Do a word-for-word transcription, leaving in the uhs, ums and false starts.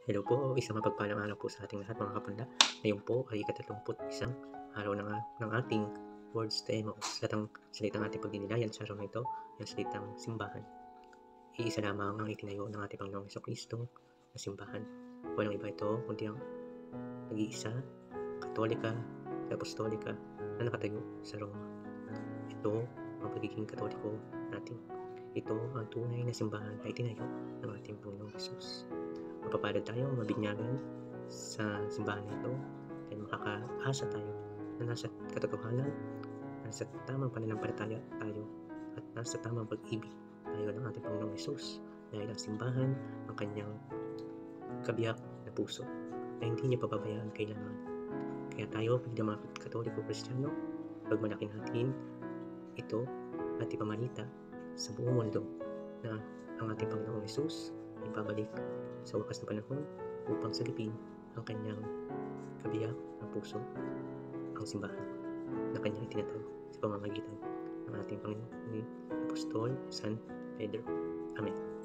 Hello po, isang mapagpalang araw po sa ating lahat mga kapanda. Ngayon po ay ika-tatlumput isang araw ng, ng ating Words Demo. Satang salitang ating pagdinilayan sa araw na ito, yung salitang simbahan. Iisa lamang ang itinayo ng ating Panginoong Jesucristo na simbahan. Walang iba ito, kundi ang nag-iisa, Katolika, Apostolika na nakatayo sa Roma. Ito ang pagiging Katoliko natin. Ito ang tunay na simbahan na itinayo ng ating Panginoong Jesus. Mapapalad tayo, mabinyagan sa simbahan nito dahil makakaasa tayo na nasa katotohanan, nasa tamang pananampalataya tayo at nasa tamang pag-ibig tayo ng ating Panginoong Jesus dahil ang simbahan ang kanyang kabiyak na puso na hindi niya pababayaan kailanman. Kaya tayo bilang mga Katoliko Kristiyano, pagmalaki natin ito at ipamalita sa buong mundo na ang ating Panginoong Jesus ay babalik sa wakas na panahon upang sagipin ang kanyang kabiyak ng puso, ang simbahan na kanyang itinatag sa pamamagitan ng ating Panginoong Apostol San Pedro. Amen.